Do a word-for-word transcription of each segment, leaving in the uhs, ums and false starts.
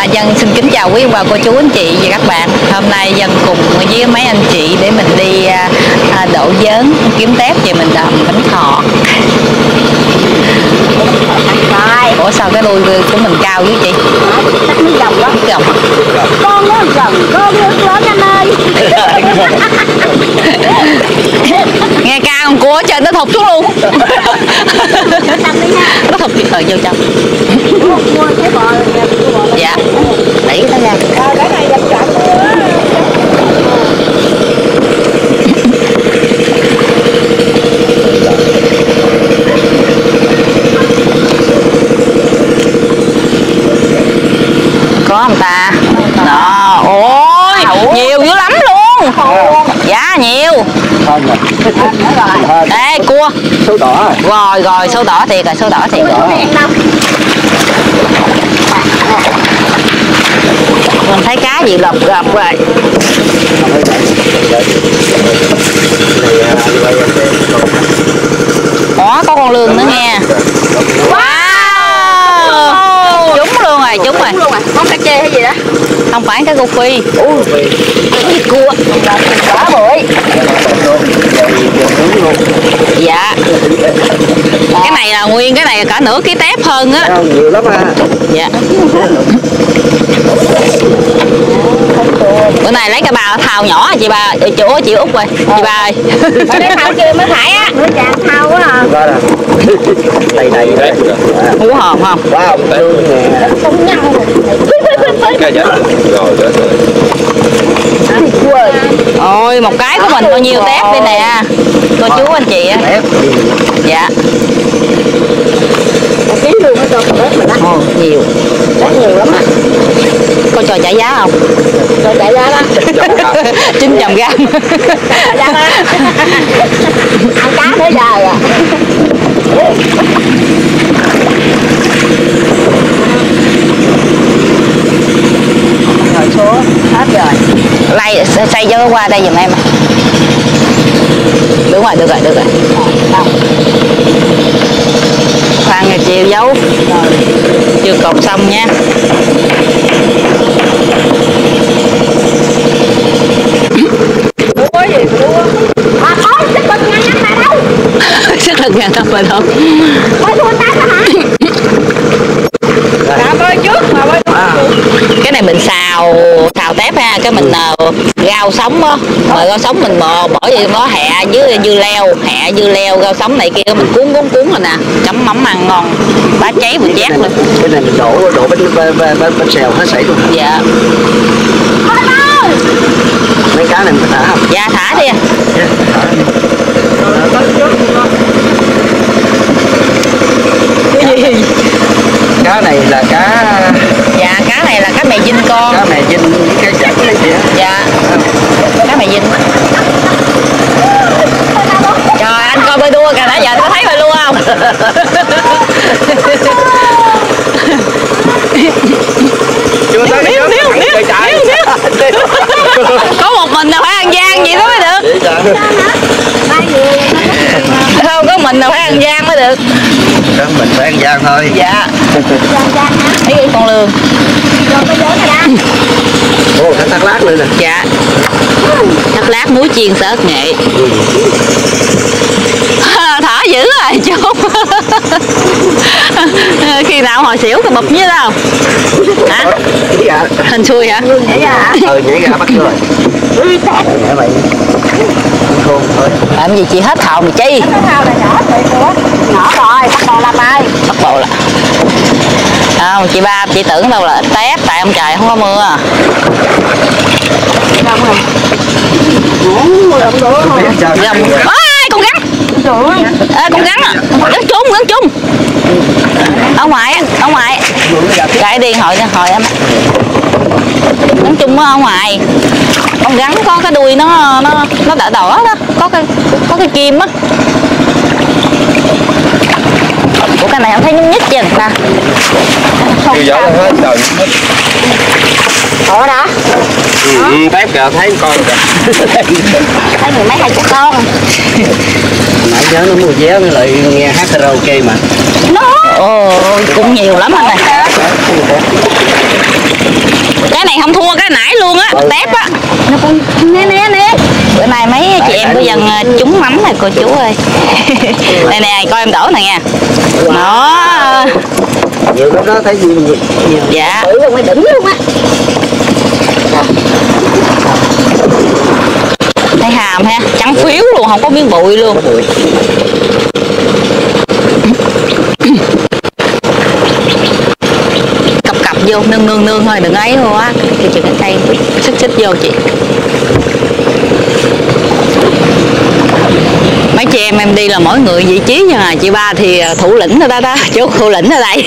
À, Dân xin kính chào quý ông bà cô chú anh chị và các bạn. Hôm nay Dân cùng với mấy anh chị để mình đi à, à, đổ vớn kiếm tép về mình đầm Bánh Thọ. Ủa sao cái đuôi của mình cao dữ chị? Chắc nước dòng đó. Nước dòng à? Con nó gần con nước lớn anh ơi. Nghe cao con cua trời nó thụt xuống luôn. Nó thụt ờ vô trong. Dạ. Đẩy nó ra. Cái này dập chậm. Có không ta? Đó, ôi, nhiều dữ lắm luôn. Dạ nhiều. Ê cua. Sâu đỏ. Rồi rồi sâu đỏ thiệt rồi, sâu đỏ thiệt. Mình thấy cá gì lọc gập rồi. Đó có con lươn nữa nha. Wow, trúng luôn rồi, trúng rồi. Con cá chê hay gì đó? Không phải cái cô phi. Cua. Quá bụi. Dạ. Cái này là nguyên cái này là cả nửa ký tép hơn á. Nhiều lắm à. Dạ. Bữa này lấy cái bao thao nhỏ chị ba, chỗ chị Út rồi. Chị ba ơi. Ở đây thao chưa mới thải á. Mới chàng thao quá à. Đầy đầy đấy. Hú hồn không? Wow, Không nhau rồi. cái chết rồi chết rồi. Ôi một cái của mình bao nhiêu tép đây nè. Cô chú anh chị á. Dạ. Một ký luôn nó cho tép mình á. Ồ, nhiều. Tép nhiều lắm á. Có trò trả giá không? Rồi chạy ra đó. chín trăm gram. Ăn cá thế đời à. Rồi số hết rồi. Lay xây cho qua đây giùm em. Đúng rồi, được rồi, được rồi. Khoan rồi chiều dấu. Chưa cột xong nha. Đua gì đua. À thôi, sức lực ngàn năm mà đâu. Sức lực ngàn năm mà đâu. Bơi thua ta hả? Dạ bơi trước mà bơi À, cái này mình xào xào tép ha, cái mình uh, rau sống á, rồi rau sống mình mò bởi vì có hẹ với dưa leo, hẹ dưa leo rau sống này kia mình cuốn cuốn cuốn rồi nè, chấm mắm ăn ngon, bá cháy mình chét luôn. Cái này mình đổ đổ bánh bánh bánh, bánh xèo hết sảy luôn. Dạ. Mấy cá này mình thả không? Dạ thả đi. Cái gì? Cá này là cá. Dạ cá này là cá mè dinh con. Cá mè dinh cái chặt cái gì á? Dạ. Cá mè dinh. Trời anh coi bơi đua kìa, nãy giờ có thấy bơi đua không? Chưa tới Miếu, miếu, miếu, miếu. Có một mình là phải ăn gian vậy đó mới được. Không có mình là phải ăn gian mới được. Đó, mình phải ăn gian thôi. Dạ. Thấy con lương. Ồ, thác thác lát nữa nè. Dạ. Thác lát muối chiên sợi ớt nghệ. Thở dữ rồi chú. Khi nào hồi xỉu cái bụp với đó không? Hả? Dạ. Hình xui hả? Nhảy ra hả? Ừ, nhảy ra bắt rồi. Nhảy vậy. Khôn thôi. Làm gì chị hết thầu mà chi? Cái thao này nhỏ rồi nữa. Nhỏ rồi, bắt đầu làm ai? Bắt bộ là không, chị ba chị tưởng đâu là ít tép tại ông trời không có mưa. Không rồi. Ủa, làm được không? Rồng. Ôi, con rắn. Ê, con rắn à. Rắn chung, rắn chung. Ở ngoài á, ở ngoài. Cái điện thoại nha, hồi em. Rắn chung ở ngoài. Con rắn có cái đuôi nó nó nó đỏ đỏ đó, có cái có cái kim á. Ủa cái này không thấy nhúc nhích chưa ta? Chưa gió hết trời hết. Ủa đó. Ừ, tép kìa thấy con kìa. Thấy mười mấy hai chục con. Nãy nhớ nó mua vé với lại nghe hát karaoke mà. Ồ, cũng nhiều lắm anh này. không thua cái nãy luôn á, Ừ. tép á. Nó con nè nè nè. Bữa nay mấy chị em bây giờ trúng mắm này cô chú ơi. Đây nè, coi em đổ nè nha. Đó. Nhiều lúc đó thấy gì nhiều. Dạ. Tự luôn mới đỉnh luôn á. Thấy hàm ha, trắng phiếu luôn, không có miếng bụi luôn. Có bụi. Cặp cặp vô, nương nương nương thôi, đừng ấy thôi á. Thì chừng cái cây xích xích vô chị. Mấy chị em em đi là mỗi người vị trí nha, à. Chị Ba thì thủ lĩnh ở đó đó, chú thủ lĩnh ở đây.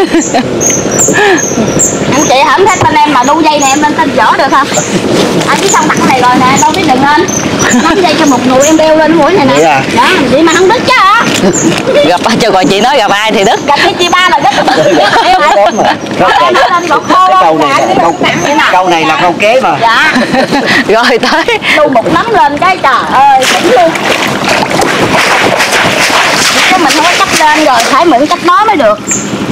Anh chị không thấy bên em mà đu dây này em lên tên võ được không? Anh cái xong mặt này rồi nè, đâu biết đừng lên. Nắm dây cho một người em đeo lên mũi này nè. Vậy à? Đó, vậy mà không đứt chứ hả? Gặp cho gọi chị nói gặp ai thì đứt. Gặp cái chị Ba là đứt. Đeo hả? Kém mà. Rất Nó là- lên gọt khô Cái câu không? này là câu, câu này là câu kế mà. Dạ. Rồi tới. Đu một nắm lên cái trời ơi, đỉnh luôn. Chứ mình không có cách lên rồi, phải mượn cách đó mới được.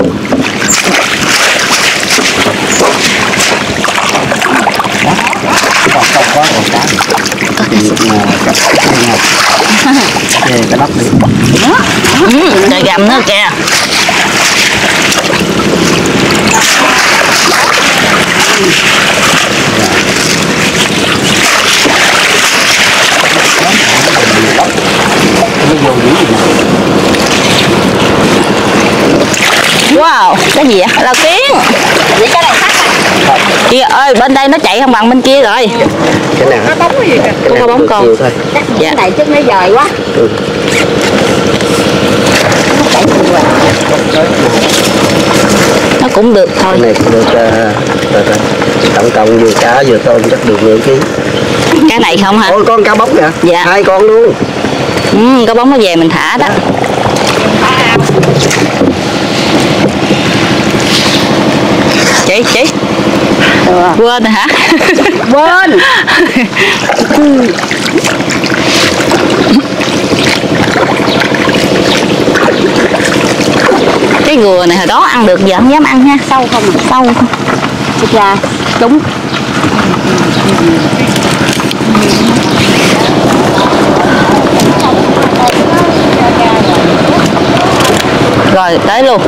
Còn không có còn cá. Thì, à, cặp cái này. Chê cái nắp đi. Ừ, trời gầm nữa kìa. Wow, cái gì vậy? Là kiến. Vậy cái này khác à? Chị ơi, bên đây nó chạy không bằng bên kia rồi. Cái nào? Nó bóng gì kìa. Cái Có nào bóng được con. nhiều thôi. Chắc Dạ. cái này chứ nó dời quá. Ừ. Nó chạy nhiều rồi. Nó cũng được thôi. Cái này cũng được, uh, rồi, rồi. Tổng cộng vừa cá vừa tôm chắc được mười ký. Cái này không hả? Ôi con cá bóng kìa. Dạ. Hai con luôn. Ừ, có bóng nó về mình thả đó. Chị, chị. Ừ. Quên rồi hả? Quên. Cái gừa này hồi đó ăn được, giờ không dám ăn ha. Sâu không? Sâu không? Thực ra đúng. Rồi tới luôn.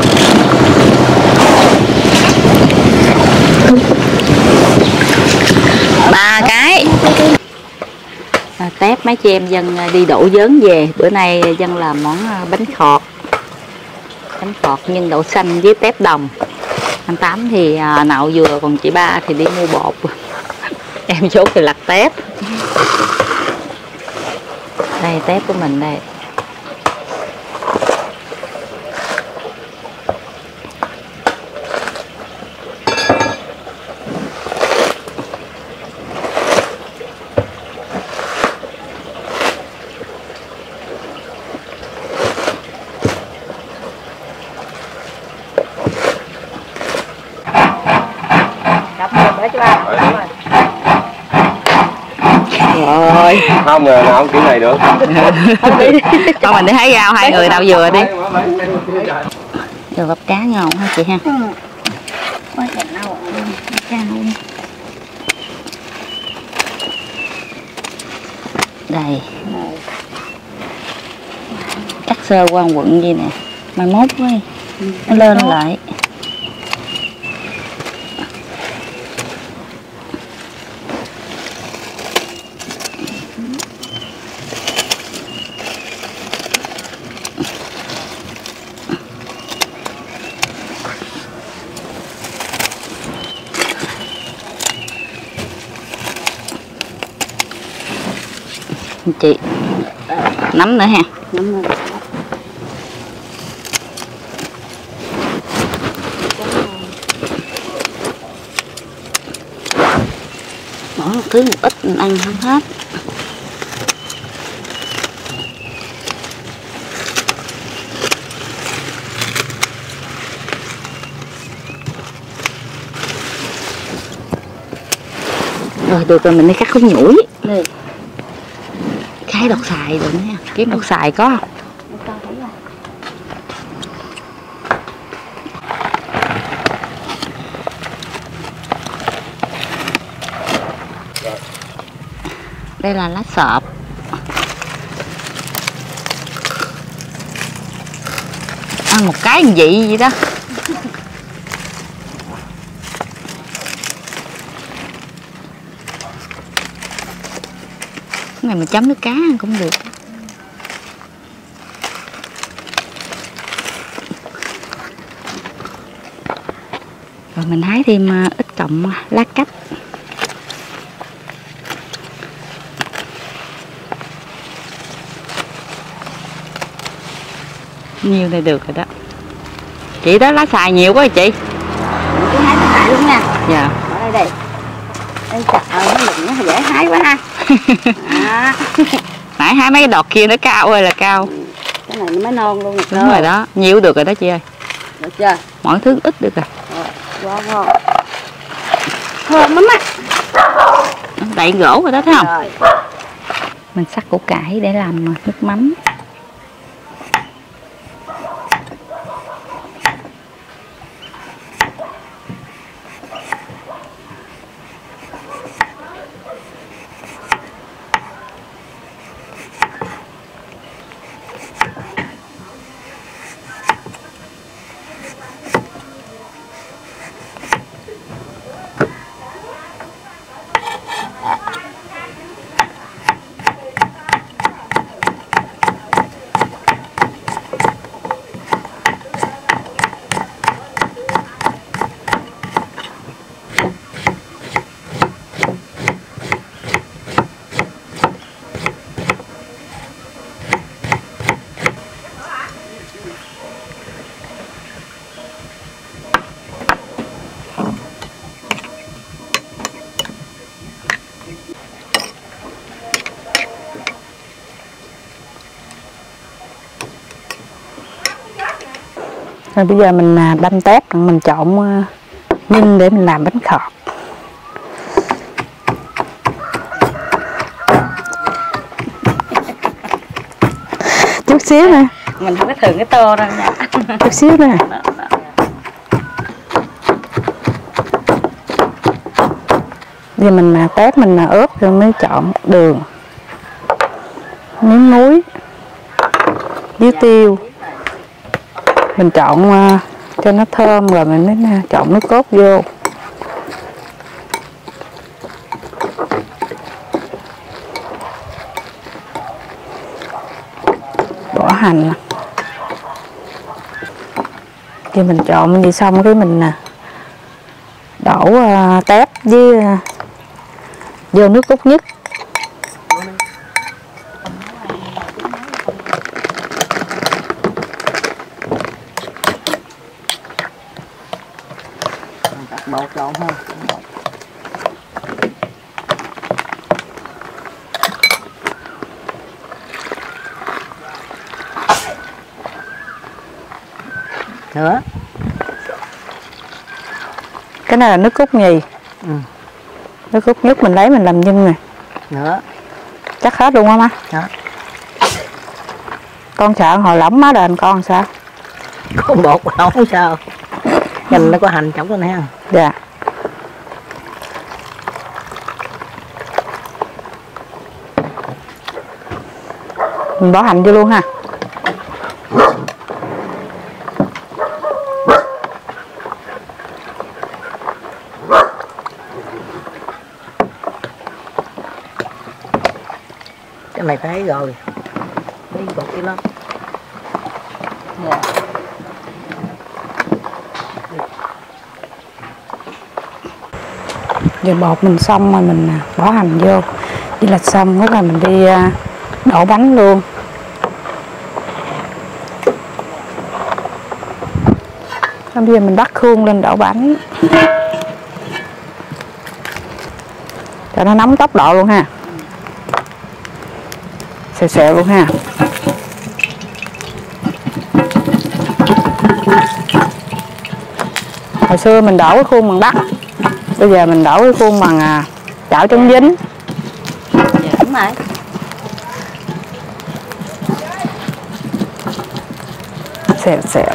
Ba cái. À, tép mấy chị em dân đi đổ vớn về. Bữa nay dân làm món bánh khọt. Bánh khọt nhân đậu xanh với tép đồng. Anh Tám thì à, nạo dừa, còn chị Ba thì đi mua bột. Em chốt thì lặt tép. Đây tép của mình đây. Rồi. Không ngờ nào kiểu này được. Con mình đi hái rau, hai người nào vừa đi. Được bắp cá ngon hả chị ha? Ôi, thèm đâu. Đây. Cắt sơ qua quận gì nè. Mai mốt quá. Nó lên lại. Chị nấm nữa ha. Nấm nữa. Mỗi một thứ một ít mình ăn không hết. Rồi được rồi, mình đi cắt khúc nhũi. Đây. Cái đọt xài được nha. Kiếm đọt xài có không? Đây là lá sộp. Ăn một cái vị vậy đó. Cái này mà chấm nước cá ăn cũng được. Rồi mình hái thêm ít cọng lá cách. Nhiều này được rồi đó. Chị đó lá xài nhiều quá rồi chị. Chị hái lá xài luôn nha. Dạ. Ở đây đây. Đây trời ơi, nó đừng nó dễ hái quá ha. À. Nãy hái mấy cái đọt kia nó cao ơi là cao. Cái này nó mới non luôn được. Đúng rồi đó, nhiều được rồi đó chị ơi. Được chưa? Mỗi thứ ít được rồi. Rồi, quá ngon. Thơm lắm á. Đậy gỗ rồi đó thấy không? Rồi. Mình sắc củ cải để làm nước mắm. Rồi bây giờ mình đâm tép, mình trộn nhân để mình làm bánh khọt. Chút xíu nè. Mình không có thường cái tô đâu nha. Chút xíu nè. Giờ mình tép mình ướp rồi mới chọn đường, miếng muối với tiêu. Mình trộn uh, cho nó thơm rồi mình mới uh, trộn nước cốt vô. Bỏ hành. Khi mình trộn đi xong cái mình uh, đổ uh, tép với uh, vô nước cốt nhất. Bột trộn ha. Nữa. Cái này là nước cốt nhì. Ừ. Nước cốt nhất mình lấy mình làm nhân nè. Nữa. Chắc hết luôn không má? Đó. Con sợ hồi lỏng má đền con sao? Con bột không sao. Nhìn nó có hành trong đó nè. Dạ. Mình bỏ hành vô luôn ha. Cái này phải rồi. Lấy bột kia lắm. Dạ. Giờ bột mình xong rồi mình bỏ hành vô. Đi là xong rất là mình đi đổ bánh luôn. Bây giờ mình bắt khuôn lên đổ bánh. Cho nó nóng tốc độ luôn ha. Xèo xèo luôn ha. Hồi xưa mình đổ cái khuôn bằng đất. Bây giờ mình đổ cái khuôn bằng à, chảo chống dính. Dạ đúng rồi. Xèo xèo.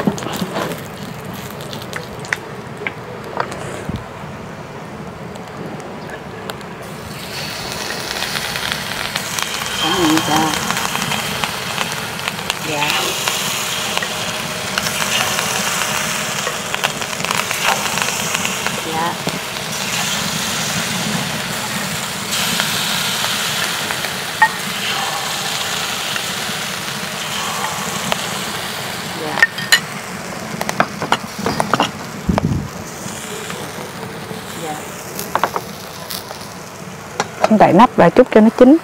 Đậy nắp lại chút cho nó chín.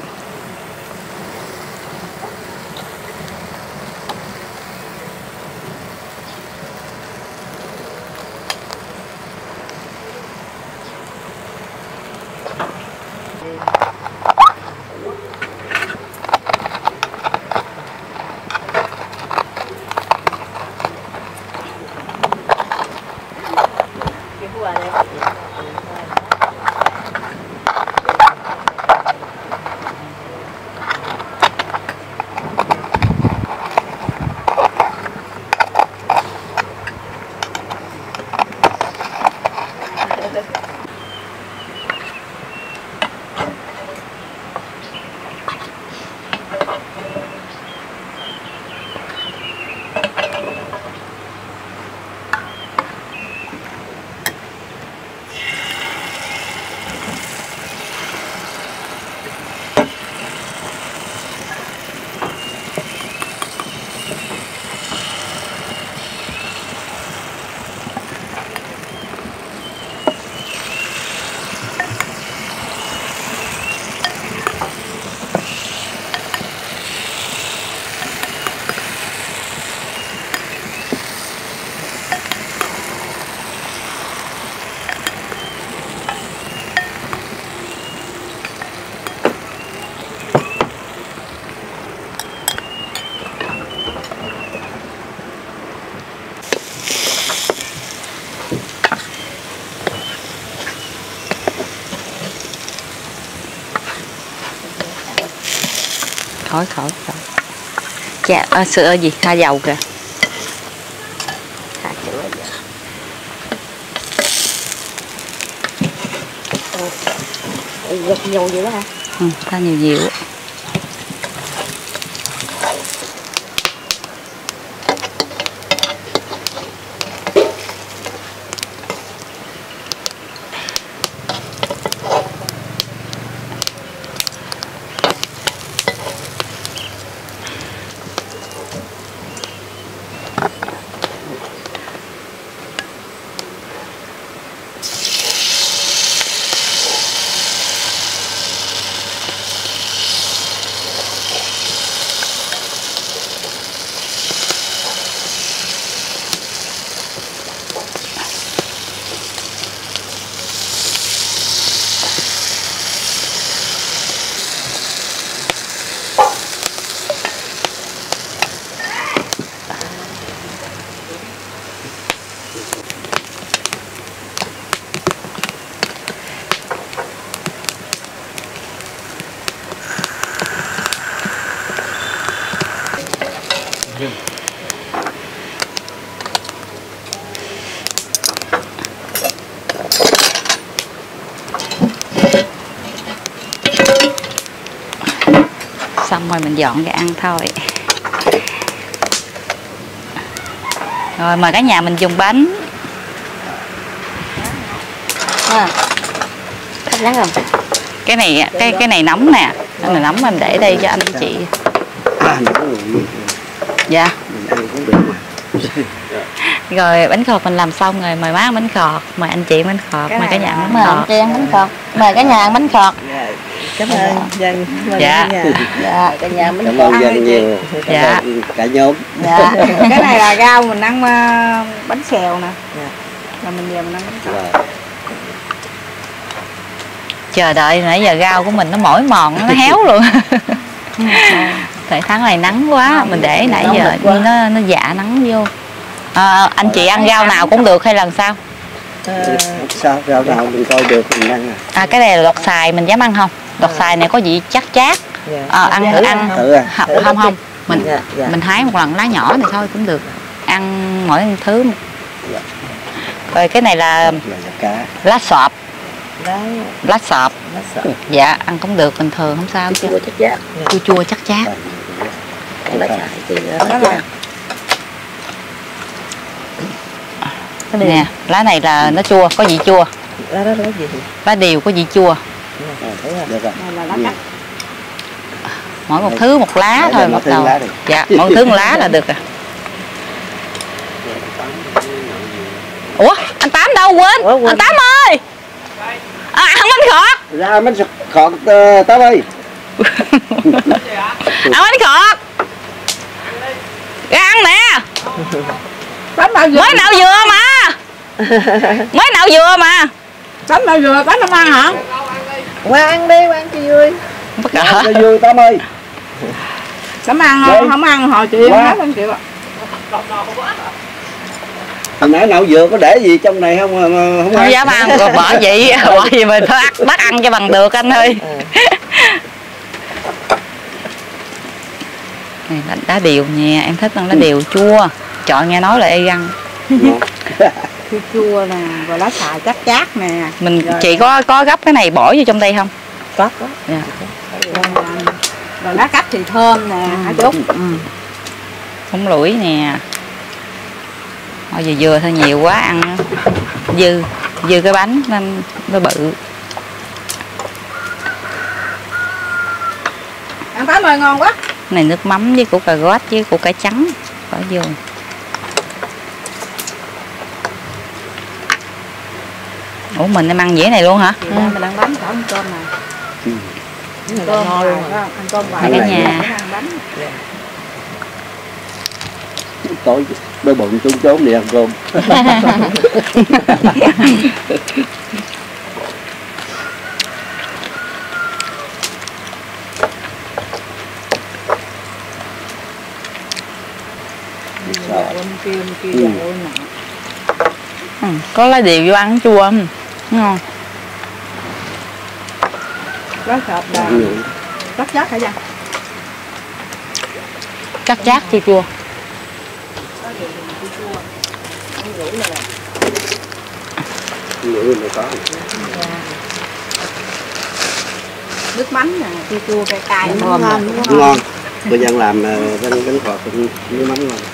Khỏi khỏi khỏi. Chà, à, sữa gì? Pha dầu kìa. Pha sữa vậy. Ồ, gật nhiều dữ hả? Ừ, pha nhiều nhiều. Xong rồi mình dọn ra ăn thôi. Rồi mời cả nhà mình dùng bánh. À, nóng không? Cái này cái cái này nóng nè, cái này nóng mình để đây cho anh chị. À, nóng rồi. Dạ. Mình ăn cũng được mà. Rồi bánh khọt mình làm xong rồi, mời má ăn bánh khọt, mời anh chị bánh khọt, mời cả nhà ăn bánh Mời anh khọt. chị ăn bánh khọt, mời cả nhà ăn bánh khọt. Cảm ơn dân. Dạ. Dạ, cả nhà bánh Cảm khọt. ơn dân nhiều. Dạ. Cả nhóm. Dạ. Cái này là rau mình ăn uh, bánh xèo nè. Là mình về mình ăn bánh khọt. Rồi. Chờ đợi nãy giờ rau của mình nó mỏi mòn, nó héo luôn. Tại tháng này nắng quá, mình để nãy giờ như nó nó dạ nắng vô. À, anh chị ăn rau nào cũng được hay là sao? Ờ, Sao rau nào mình coi được mình ăn à? À, cái này là đọt xài mình dám ăn không? Đọt xài này có vị chát chát. dạ. À, ăn Dạ, ăn Thử à? không không, không. Mình Dạ, dạ. mình hái một lần lá nhỏ này thôi cũng được. Ăn mỗi thứ. Dạ. Rồi cái này là Là cá. lá sọp, Đấy, lá sọp. nó sợ. Dạ, ăn cũng được bình thường không sao chứ. Chua chắc chắn. Chua chua chắc chát. Lá xài thì Đó nó là Nè, lá này là nó chua, có vị chua. lá đó là gì? Lá điều có vị chua. Được rồi. Này là lá Ừ. cắt. Mỗi một thứ một lá Mỗi thôi lần một bắt thứ đầu. lá đi. Dạ, mỗi thứ một lá là được à. Ủa, anh Tám đâu quên? Ủa, quên. Anh Tám ơi. Ra bánh khọt Tám ơi. Ăn bánh khọt. Ra ăn nè. Bánh bao dừa. Mới nạo dừa mà. Mới nạo dừa mà. Bánh bao dừa, bánh không ăn hả? Qua ăn đi, qua ăn cho vui. Bất cỡ. Cho vui Tám ơi. Tấm ăn không? Không ăn hồi chị ăn hết không chịu ạ. Hồi nãy nạo dừa có để gì trong này không? Không, Không dám ăn, rồi bỏ vậy, bỏ gì mình phải bắt, bắt ăn cho bằng được anh ơi. Này là đá điều nha, em thích ăn đá điều chua. Chọn nghe nói là y ăn. Chua chua nè, rồi lá xài chát chát nè. Mình rồi, chị có có gấp cái này bỏ vô trong đây không? Có, có. Dạ. Rồi, rồi lá cách thì thơm nè, hả Trúc? Ừ. Không lủi nè. Thôi giờ dừa thôi nhiều quá ăn nó dư, dư cái bánh nên nó bự. Ăn Tám ơi ngon quá. Cái này nước mắm với củ cà rốt với củ cải trắng bỏ vô. Ủa mình em ăn dĩa này luôn hả? Ừ. Mình ăn bánh, khỏi ăn cơm này. Ừ. Cơm ngon luôn. Ăn cơm hoài. Cả nhà. Ăn bánh. Tối đôi bụng trốn trốn đi ăn cơm. Bên kia, bên kia Ừ. rồi nè. Ừ, có lá điều vô ăn chua không? Ngon. Lá sọt là chắc chắc hả Giang? Chắc chát chua chua. Người này có. Nước mắm nè, chua chua cay cay Ngon, thơm ngon, nè. ngon. Ngon. Bây giờ làm bánh bánh khọt với mắm ngon.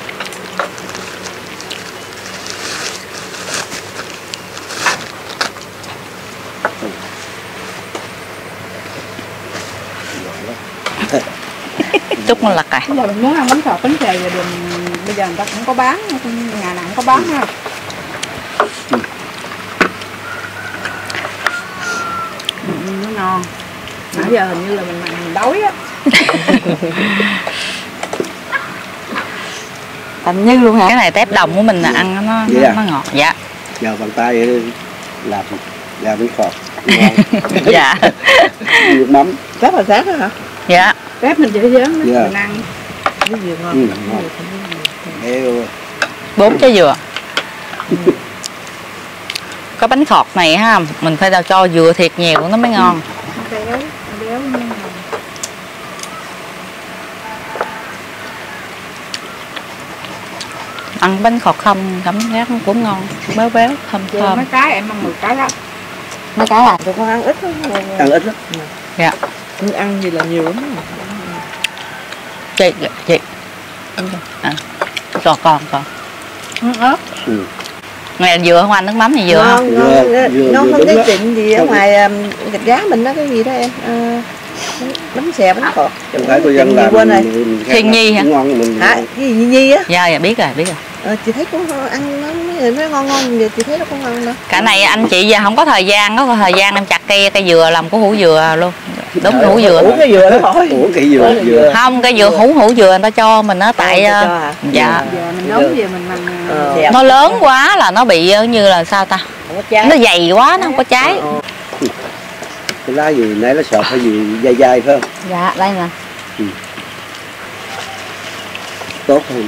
Chút nó lật rồi. Bây giờ mình muốn ăn bánh khọt bánh xèo giờ đường bây giờ người ta cũng có bán, nhà nào cũng có bán ha. Ừ, nó ngon. Nãy giờ hình như là mình mình đói á. Tạm như luôn hả? Cái này tép đồng của mình là ăn nó Vậy nó, à? nó ngọt. Dạ. Giờ bằng tay làm gà bánh khọt. Ngon. Dạ. Nước mắm. Rất là rác đó hả? Dạ. Tép mình dễ dớn Dạ. mình ăn. Cái gì ngon. Ừ, ngon. Heo. Bốn trái dừa. Có bánh khọt này ha, mình phải cho dừa thiệt nhiều nó mới ngon. Béo, béo ngon. Ăn bánh khọt không cảm giác nó cũng ngon, béo béo thơm Giờ thơm. mấy cái em ăn mười cái đó. Mấy cái là tụi con ăn ít lắm. Ăn ít lắm. Dạ. Nhưng ăn gì là nhiều lắm. Chị chị. À. Còn còn còn. Ăn ớt. Ừ. Này dừa không anh, nước mắm này dừa không? Ngon, ngon. Dừa, dừa, Nó dừa không đúng cái đó. chuyện gì ở ngoài um, gạch giá mình đó, cái gì đó em. À, bánh xèo, bánh khọt. Không phải cô dân Chuyện gì làm quên rồi. mình khác Thiên là Nhi hả? Ngon mình. Hả? Cái gì Nhi Nhi á? Dạ dạ biết rồi biết rồi. Ờ, chị thấy cũng ăn nó mấy nó ngon ngon vậy chị thấy nó cũng ngon nữa. Cả này anh chị giờ không có thời gian, có thời gian em chặt cây cây dừa làm của hũ dừa luôn. Đúng hũ dừa. Uống cái dừa đó thôi. Ủa cái dừa dừa. Không, cây dừa hũ hũ dừa người ta cho mình á tại Người ta cho hả? dạ. Giờ mình nấu về mình mình Ờ. dẹp. Nó lớn quá là nó bị như là sao ta? Không có trái. Nó dày quá nó không có trái. Ờ. Cái lá gì nãy nó sọt hay gì dai dai phải không? Dạ đây nè. Tốt hơn.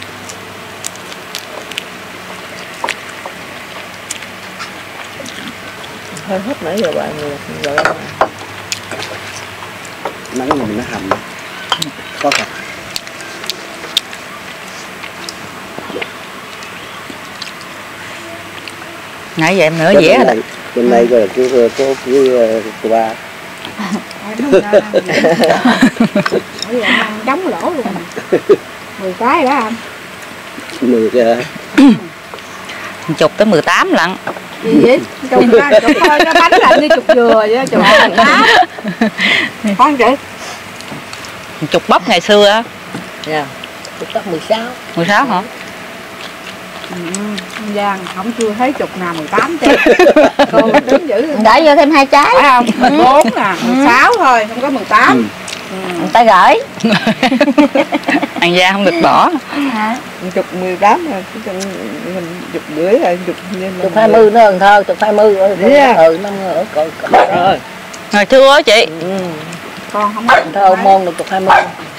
Hơi hấp nãy giờ bạn người rồi. Nắng mình nó hầm. Có thật. Nãy giờ em nửa Bên dĩa rồi đó. này- Bên đây coi là cô cô với cô ba. Em không ra ăn gì. Bây giờ em ăn trống lỗ luôn. mười cái đó anh. Mười cái. Chục tới mười tám lận. Gì vậy? Chục cái, chục thôi, cái bánh là như chục dừa vậy, chục mười tám. Con chị. Chục bắp ngày xưa á. Dạ. Tôi tắt mười sáu. mười sáu hả? Ừ, An Giang không chưa thấy chục nào mười tám chứ. Cô đứng giữ Để vô thêm hai trái. phải không? mười bốn nè, mười sáu thôi, không có mười tám. Người ta gửi. An Giang không được bỏ. Hả? chục mười tám rồi, chứ còn mình chục rưỡi rồi, chục chục hai mươi nữa hơn thơ, chục hai mươi rồi. Yeah. Ừ, năm ngựa còn rồi. Rồi thưa chị. Ừ. Con không biết. Thơ môn được chục hai mươi.